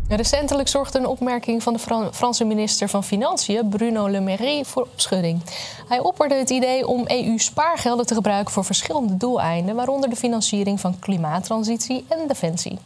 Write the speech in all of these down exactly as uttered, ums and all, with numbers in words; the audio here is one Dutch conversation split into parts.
Recentelijk zorgde een opmerking van de Fran- Franse minister van Financiën, Bruno Le Maire, voor opschudding. Hij opperde het idee om E U-spaargelden te gebruiken voor verschillende doeleinden, waaronder de financiering van klimaattransitie en defensie.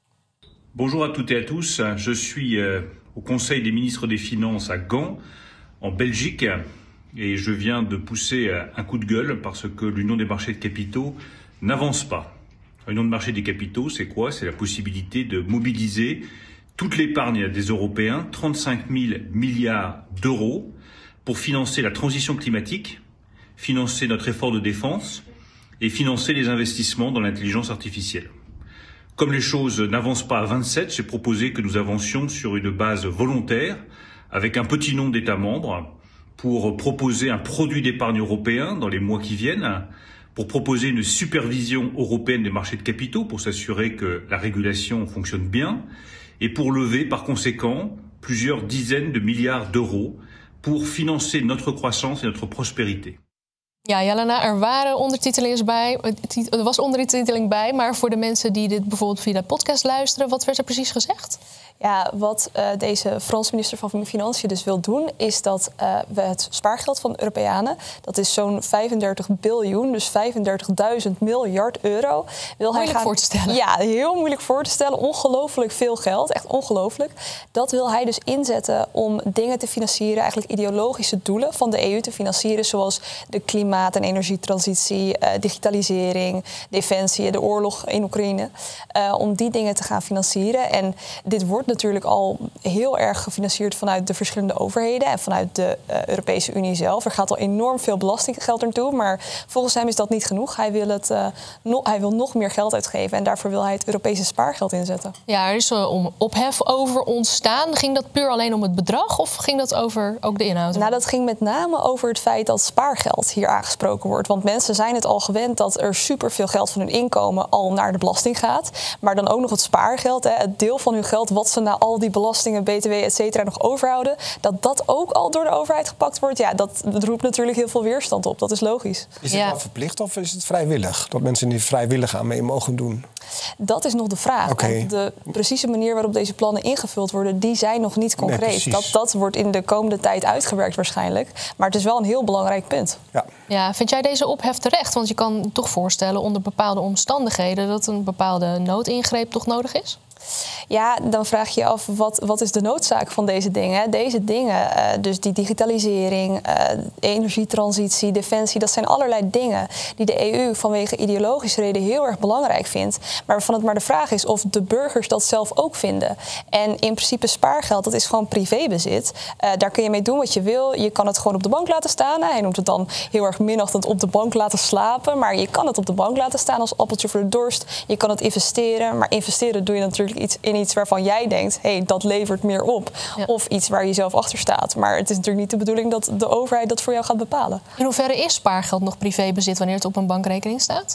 Bonjour à toutes et à tous. Je suis euh, au Conseil des ministres des Finances à Gand, en Belgique, et je viens de pousser euh, un coup de gueule parce que l'Union des marchés de capitaux n'avance pas. L'Union des marchés des capitaux, c'est quoi? C'est la possibilité de mobiliser toute l'épargne des Européens, trente-cinq mille milliards d'euros, pour financer la transition climatique, financer notre effort de défense et financer les investissements dans l'intelligence artificielle. Comme les choses n'avancent pas à vingt-sept, j'ai proposé que nous avancions sur une base volontaire, avec un petit nombre d'États membres, pour proposer un produit d'épargne européen dans les mois qui viennent, pour proposer une supervision européenne des marchés de capitaux, pour s'assurer que la régulation fonctionne bien, et pour lever par conséquent plusieurs dizaines de milliards d'euros pour financer notre croissance et notre prospérité. Ja, Jelena, er waren ondertitelingen bij, er was ondertiteling bij, maar voor de mensen die dit bijvoorbeeld via de podcast luisteren, wat werd er precies gezegd? Ja, wat uh, deze Franse minister van Financiën dus wil doen, is dat uh, we het spaargeld van de Europeanen, dat is zo'n vijfendertig biljoen, dus vijfendertigduizend miljard euro. Wil moeilijk hij gaan, voor te stellen. Ja, heel moeilijk voor te stellen. Ongelooflijk veel geld, echt ongelooflijk. Dat wil hij dus inzetten om dingen te financieren, eigenlijk ideologische doelen van de E U te financieren, zoals de klimaat- en energietransitie, uh, digitalisering, defensie, de oorlog in Oekraïne. Uh, om die dingen te gaan financieren. En dit wordt natuurlijk al heel erg gefinancierd vanuit de verschillende overheden en vanuit de uh, Europese Unie zelf. Er gaat al enorm veel belastinggeld naartoe, maar volgens hem is dat niet genoeg. Hij wil, het, uh, no- hij wil nog meer geld uitgeven en daarvoor wil hij het Europese spaargeld inzetten. Ja, er is uh, om ophef over ontstaan. Ging dat puur alleen om het bedrag of ging dat over ook de inhoud? Nou, dat ging met name over het feit dat spaargeld hier aangesproken wordt. Want mensen zijn het al gewend dat er superveel geld van hun inkomen al naar de belasting gaat. Maar dan ook nog het spaargeld, hè, het deel van hun geld wat ze na al die belastingen, B T W, et cetera, nog overhouden, dat dat ook al door de overheid gepakt wordt, ja, dat, dat roept natuurlijk heel veel weerstand op. Dat is logisch. Is het ja. wel verplicht of is het vrijwillig? Dat mensen die vrijwillig aan mee mogen doen? Dat is nog de vraag. Okay. Want de precieze manier waarop deze plannen ingevuld worden, die zijn nog niet concreet. Nee, dat, dat wordt in de komende tijd uitgewerkt waarschijnlijk. Maar het is wel een heel belangrijk punt. Ja. Ja, vind jij deze ophef terecht? Want je kan toch voorstellen onder bepaalde omstandigheden dat een bepaalde noodingreep toch nodig is? Ja, dan vraag je je af, wat, wat is de noodzaak van deze dingen? Deze dingen, uh, dus die digitalisering, uh, energietransitie, defensie, dat zijn allerlei dingen die de E U vanwege ideologische reden heel erg belangrijk vindt. Maar waarvan het maar de vraag is of de burgers dat zelf ook vinden. En in principe spaargeld, dat is gewoon privébezit. Uh, daar kun je mee doen wat je wil. Je kan het gewoon op de bank laten staan. Hij noemt het dan heel erg minachtend op de bank laten slapen. Maar je kan het op de bank laten staan als appeltje voor de dorst. Je kan het investeren, maar investeren doe je natuurlijk iets in iets waarvan jij denkt, hé, hey, dat levert meer op. Ja. Of iets waar je zelf achter staat. Maar het is natuurlijk niet de bedoeling dat de overheid dat voor jou gaat bepalen. In hoeverre is spaargeld nog privébezit wanneer het op een bankrekening staat?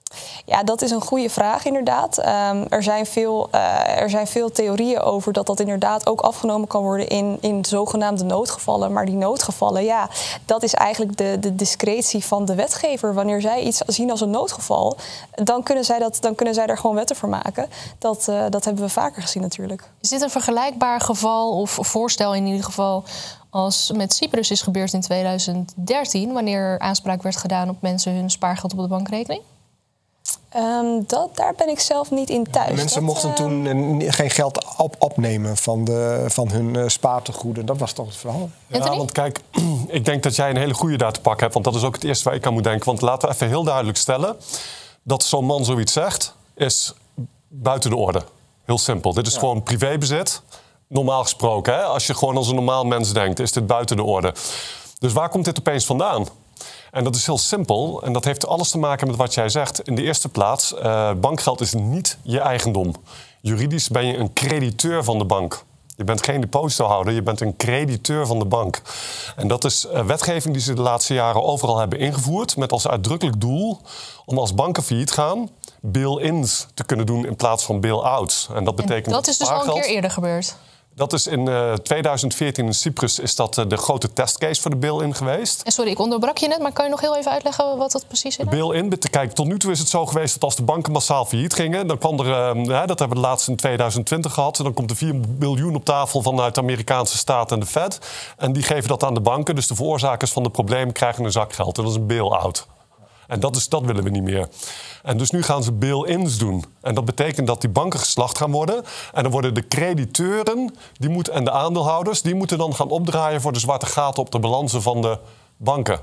Ja, dat is een goede vraag inderdaad. Um, er, zijn veel, uh, er zijn veel theorieën over dat dat inderdaad ook afgenomen kan worden in, in zogenaamde noodgevallen. Maar die noodgevallen, ja, dat is eigenlijk de, de discretie van de wetgever. Wanneer zij iets zien als een noodgeval, dan kunnen zij, dat, dan kunnen zij daar gewoon wetten voor maken. Dat, uh, dat hebben we vaker gezien natuurlijk. Is dit een vergelijkbaar geval of voorstel in ieder geval als met Cyprus is gebeurd in tweeduizend dertien... wanneer er aanspraak werd gedaan op mensen hun spaargeld op de bankrekening? Um, dat, daar ben ik zelf niet in thuis. Mensen dat, mochten uh... toen uh, geen geld op, opnemen van, de, van hun uh, spaartegoeden. Dat was toch het verhaal? Ja, want kijk, ik denk dat jij een hele goede daar te pakken hebt. Want dat is ook het eerste waar ik aan moet denken. Want laten we even heel duidelijk stellen dat zo'n man zoiets zegt, is buiten de orde. Heel simpel. Dit is ja. gewoon privébezit. Normaal gesproken, hè? Als je gewoon als een normaal mens denkt, is dit buiten de orde. Dus waar komt dit opeens vandaan? En dat is heel simpel en dat heeft alles te maken met wat jij zegt. In de eerste plaats, uh, bankgeld is niet je eigendom. Juridisch ben je een crediteur van de bank. Je bent geen depositohouder, je bent een crediteur van de bank. En dat is uh, wetgeving die ze de laatste jaren overal hebben ingevoerd, met als uitdrukkelijk doel om als banken failliet gaan bail-ins te kunnen doen in plaats van bail-outs. En dat betekent en dat is dus al een keer eerder gebeurd? Dat is in uh, tweeduizend veertien in Cyprus is dat uh, de grote testcase voor de bail-in geweest. En sorry, ik onderbrak je net, maar kan je nog heel even uitleggen wat dat precies is? De bail-in, kijk, tot nu toe is het zo geweest dat als de banken massaal failliet gingen, dan kwam er, uh, ja, dat hebben we laatst in tweeduizend twintig gehad, dan komt er vier biljoen op tafel vanuit de Amerikaanse staat en de Fed. En die geven dat aan de banken, dus de veroorzakers van de problemen krijgen een zak geld. En dat is een bail-out. En dat, is, dat willen we niet meer. En dus nu gaan ze bail-ins doen. En dat betekent dat die banken geslacht gaan worden. En dan worden de crediteuren die moeten, en de aandeelhouders... die moeten dan gaan opdraaien voor de zwarte gaten op de balansen van de banken.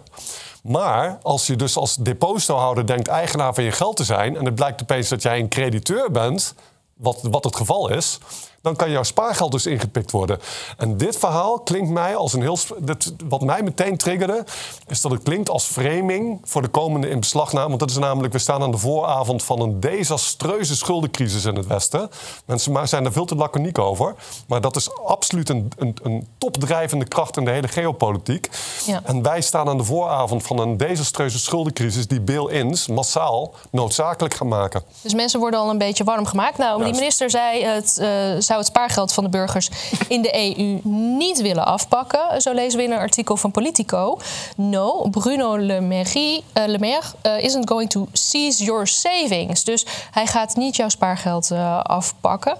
Maar als je dus als depositohouder denkt eigenaar van je geld te zijn... en het blijkt opeens dat jij een crediteur bent, wat, wat het geval is... dan kan jouw spaargeld dus ingepikt worden. En dit verhaal klinkt mij als een heel... Dit, wat mij meteen triggerde, is dat het klinkt als framing voor de komende inbeslagname. Want dat is namelijk, we staan aan de vooravond van een desastreuze schuldencrisis in het Westen. Mensen zijn er veel te laconiek over. Maar dat is absoluut een, een, een topdrijvende kracht in de hele geopolitiek. Ja. En wij staan aan de vooravond van een desastreuze schuldencrisis die bail-ins massaal noodzakelijk gaan maken. Dus mensen worden al een beetje warm gemaakt. Nou, die minister zei het... Uh, zou het spaargeld van de burgers in de E U niet willen afpakken. Zo lezen we in een artikel van Politico. No, Bruno Le Maire, uh, Le Maire uh, isn't going to seize your savings. Dus hij gaat niet jouw spaargeld uh, afpakken.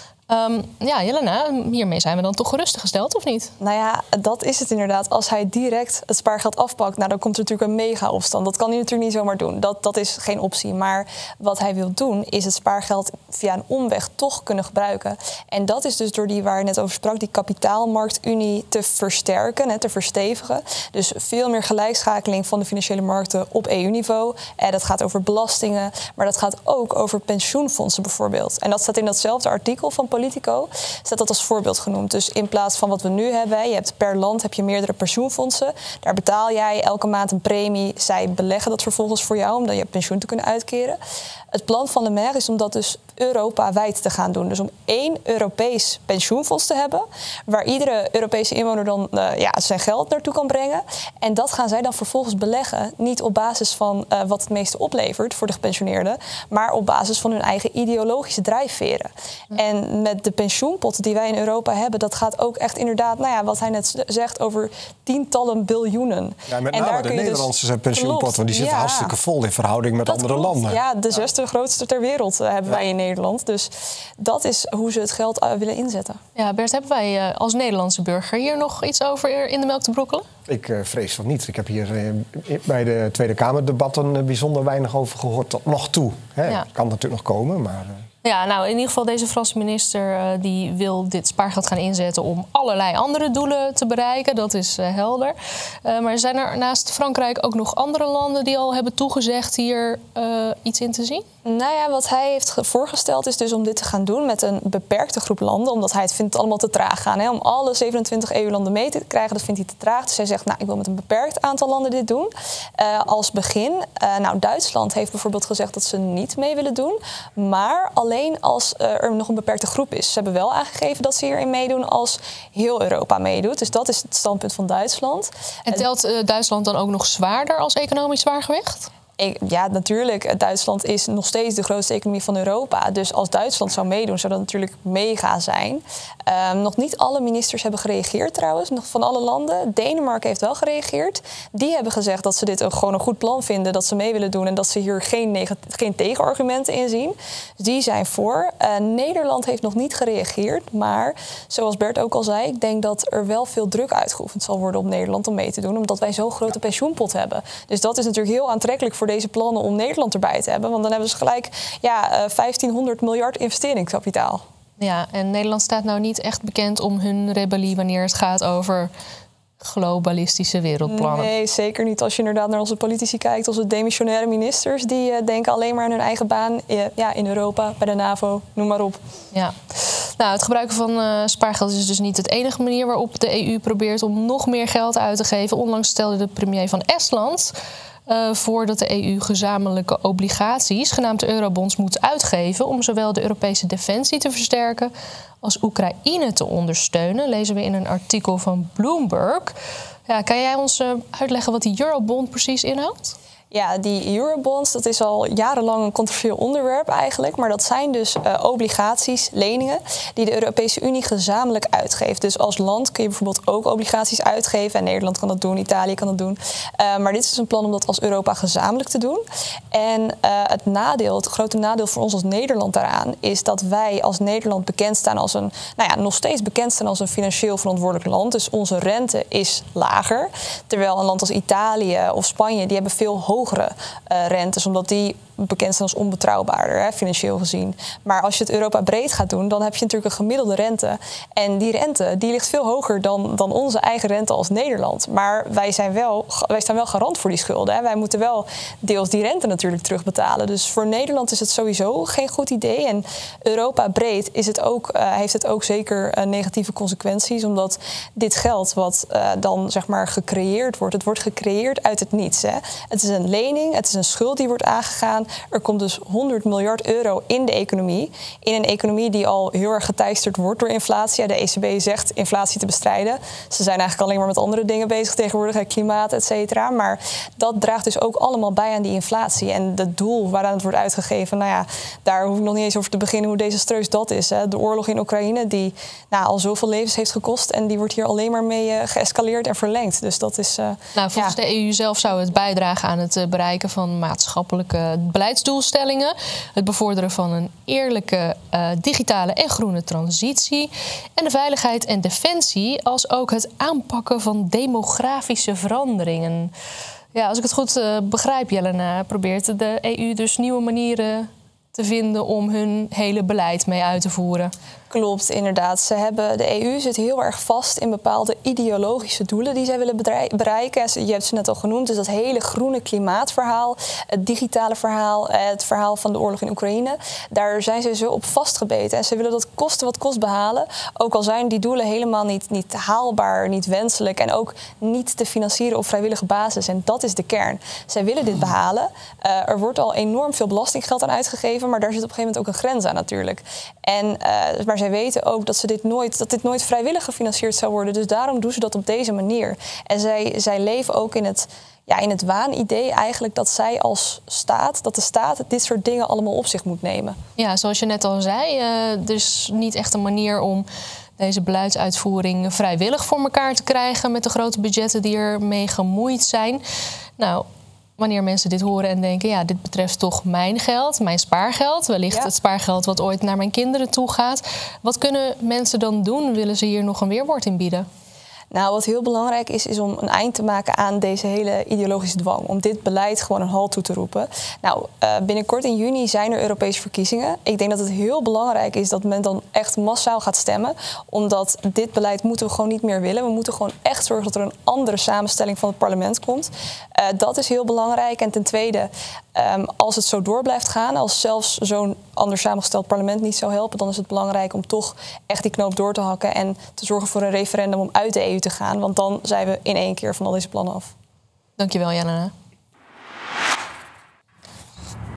Um, ja, Jelena, hiermee zijn we dan toch gerustgesteld, of niet? Nou ja, dat is het inderdaad. Als hij direct het spaargeld afpakt, nou, dan komt er natuurlijk een mega-opstand. Dat kan hij natuurlijk niet zomaar doen. Dat, dat is geen optie. Maar wat hij wil doen, is het spaargeld via een omweg toch kunnen gebruiken. En dat is dus door die, waar je net over sprak, die kapitaalmarktunie te versterken, hè, te verstevigen. Dus veel meer gelijkschakeling van de financiële markten op E U-niveau. Eh, dat gaat over belastingen, maar dat gaat ook over pensioenfondsen bijvoorbeeld. En dat staat in datzelfde artikel van Politico, staat dat als voorbeeld genoemd. Dus in plaats van wat we nu hebben, je hebt per land heb je meerdere pensioenfondsen. Daar betaal jij elke maand een premie. Zij beleggen dat vervolgens voor jou, om dan je pensioen te kunnen uitkeren. Het plan van Le Maire is om dat dus Europa-wijd te gaan doen. Dus om één Europees pensioenfonds te hebben, waar iedere Europese inwoner dan uh, ja, zijn geld naartoe kan brengen. En dat gaan zij dan vervolgens beleggen, niet op basis van uh, wat het meeste oplevert voor de gepensioneerden, maar op basis van hun eigen ideologische drijfveren. Hm. En met de pensioenpotten die wij in Europa hebben, dat gaat ook echt inderdaad, nou ja, wat hij net zegt, over tientallen biljoenen. Ja, met en name daar de kun je Nederlandse dus, pensioenpotten, want die zitten ja. hartstikke vol in verhouding met dat andere klopt. landen. Ja, de zesde ja. grootste ter wereld uh, hebben ja. wij in Nederland. Dus dat is hoe ze het geld uh, willen inzetten. Ja, Bert, hebben wij uh, als Nederlandse burger hier nog iets over in de melk te brokkelen? Ik uh, vrees van niet. Ik heb hier uh, bij de Tweede Kamerdebatten uh, bijzonder weinig over gehoord tot nog toe. Hè? Ja. Kan natuurlijk nog komen, maar... Uh... Ja, nou, in ieder geval deze Franse minister uh, die wil dit spaargeld gaan inzetten om allerlei andere doelen te bereiken. Dat is uh, helder. Uh, maar zijn er naast Frankrijk ook nog andere landen die al hebben toegezegd hier uh, iets in te zien? Nou ja, wat hij heeft voorgesteld is dus om dit te gaan doen met een beperkte groep landen. Omdat hij het vindt het allemaal te traag gaan. Hè? Om alle zevenentwintig E U-landen mee te krijgen, dat vindt hij te traag. Dus hij zegt, nou, ik wil met een beperkt aantal landen dit doen. Uh, als begin. Uh, nou, Duitsland heeft bijvoorbeeld gezegd dat ze niet mee willen doen. Maar alleen als uh, er nog een beperkte groep is. Ze hebben wel aangegeven dat ze hierin meedoen als heel Europa meedoet. Dus dat is het standpunt van Duitsland. En telt uh, Duitsland dan ook nog zwaarder als economisch zwaargewicht? Ja, natuurlijk. Duitsland is nog steeds de grootste economie van Europa. Dus als Duitsland zou meedoen, zou dat natuurlijk mega zijn. Um, nog niet alle ministers hebben gereageerd trouwens, nog van alle landen. Denemarken heeft wel gereageerd. Die hebben gezegd dat ze dit ook gewoon een goed plan vinden, dat ze mee willen doen en dat ze hier geen, neg- geen tegenargumenten in zien. Dus die zijn voor. Uh, Nederland heeft nog niet gereageerd, maar zoals Bert ook al zei, ik denk dat er wel veel druk uitgeoefend zal worden op Nederland om mee te doen, omdat wij zo'n grote pensioenpot hebben. Dus dat is natuurlijk heel aantrekkelijk voor deze plannen om Nederland erbij te hebben. Want dan hebben ze gelijk ja, uh, vijftienhonderd miljard investeringskapitaal. Ja, en Nederland staat nou niet echt bekend om hun rebellie wanneer het gaat over globalistische wereldplannen. Nee, zeker niet. Als je inderdaad naar onze politici kijkt, onze demissionaire ministers, die uh, denken alleen maar aan hun eigen baan uh, ja, in Europa, bij de NAVO, noem maar op. Ja. Nou, het gebruiken van uh, spaargeld is dus niet het enige manier waarop de E U probeert om nog meer geld uit te geven. Onlangs stelde de premier van Estland Uh, voor dat de E U gezamenlijke obligaties, genaamd de eurobonds, moet uitgeven om zowel de Europese defensie te versterken als Oekraïne te ondersteunen, lezen we in een artikel van Bloomberg. Ja, kan jij ons uh, uitleggen wat die eurobond precies inhoudt? Ja, die eurobonds, dat is al jarenlang een controversieel onderwerp eigenlijk. Maar dat zijn dus uh, obligaties, leningen, die de Europese Unie gezamenlijk uitgeeft. Dus als land kun je bijvoorbeeld ook obligaties uitgeven. En Nederland kan dat doen, Italië kan dat doen. Uh, maar dit is een plan om dat als Europa gezamenlijk te doen. En uh, het nadeel, het grote nadeel voor ons als Nederland daaraan, is dat wij als Nederland bekend staan als een, nou ja, nog steeds bekend staan als een financieel verantwoordelijk land. Dus onze rente is lager. Terwijl een land als Italië of Spanje, die hebben veel hogere uh, rentes, omdat die bekend zijn als onbetrouwbaarder, hè, financieel gezien. Maar als je het Europa breed gaat doen, dan heb je natuurlijk een gemiddelde rente. En die rente die ligt veel hoger dan, dan onze eigen rente als Nederland. Maar wij, zijn wel, wij staan wel garant voor die schulden. Hè. Wij moeten wel deels die rente natuurlijk terugbetalen. Dus voor Nederland is het sowieso geen goed idee. En Europa breed is het ook, uh, heeft het ook zeker uh, negatieve consequenties. Omdat dit geld wat uh, dan zeg maar gecreëerd wordt, het wordt gecreëerd uit het niets. Hè. Het is een lening, het is een schuld die wordt aangegaan. Er komt dus honderd miljard euro in de economie. In een economie die al heel erg geteisterd wordt door inflatie. De E C B zegt inflatie te bestrijden. Ze zijn eigenlijk alleen maar met andere dingen bezig tegenwoordig. Klimaat, et cetera. Maar dat draagt dus ook allemaal bij aan die inflatie. En het doel waaraan het wordt uitgegeven, nou ja, daar hoef ik nog niet eens over te beginnen hoe desastreus dat is. Hè. De oorlog in Oekraïne die nou, al zoveel levens heeft gekost. En die wordt hier alleen maar mee uh, geëscaleerd en verlengd. Dus dat is... Uh, nou, volgens ja. de E U zelf zou het bijdragen aan het uh, bereiken van maatschappelijke beleidsdoelstellingen, het bevorderen van een eerlijke uh, digitale en groene transitie en de veiligheid en defensie, als ook het aanpakken van demografische veranderingen. Ja, als ik het goed uh, begrijp, Jelena, probeert de E U dus nieuwe manieren te vinden om hun hele beleid mee uit te voeren. Klopt, inderdaad. Ze hebben, de E U zit heel erg vast in bepaalde ideologische doelen die zij willen bereiken. Je hebt ze net al genoemd, dus dat hele groene klimaatverhaal, het digitale verhaal, het verhaal van de oorlog in Oekraïne. Daar zijn ze zo op vastgebeten. En ze willen dat koste wat kost behalen. Ook al zijn die doelen helemaal niet, niet haalbaar, niet wenselijk en ook niet te financieren op vrijwillige basis. En dat is de kern. Zij willen dit behalen. Uh, er wordt al enorm veel belastinggeld aan uitgegeven, maar daar zit op een gegeven moment ook een grens aan natuurlijk. En, uh, maar zij weten ook dat, ze dit nooit, dat dit nooit vrijwillig gefinancierd zou worden. Dus daarom doen ze dat op deze manier. En zij, zij leven ook in het, ja, in het waanidee eigenlijk dat zij als staat, dat de staat dit soort dingen allemaal op zich moet nemen. Ja, zoals je net al zei, uh, dus niet echt een manier om deze beleidsuitvoering vrijwillig voor elkaar te krijgen met de grote budgetten die ermee gemoeid zijn. Nou, wanneer mensen dit horen en denken, ja, dit betreft toch mijn geld, mijn spaargeld, wellicht ja. het spaargeld wat ooit naar mijn kinderen toe gaat. Wat kunnen mensen dan doen? Willen ze hier nog een weerwoord in bieden? Nou, wat heel belangrijk is, is om een eind te maken aan deze hele ideologische dwang. Om dit beleid gewoon een halt toe te roepen. Nou, uh, binnenkort in juni zijn er Europese verkiezingen. Ik denk dat het heel belangrijk is dat men dan echt massaal gaat stemmen. Omdat dit beleid moeten we gewoon niet meer willen. We moeten gewoon echt zorgen dat er een andere samenstelling van het parlement komt. Uh, dat is heel belangrijk. En ten tweede, um, als het zo door blijft gaan, als zelfs zo'n anders samengesteld parlement niet zou helpen, dan is het belangrijk om toch echt die knoop door te hakken en te zorgen voor een referendum om uit de E U te gaan. Want dan zijn we in één keer van al deze plannen af. Dankjewel, Jelena.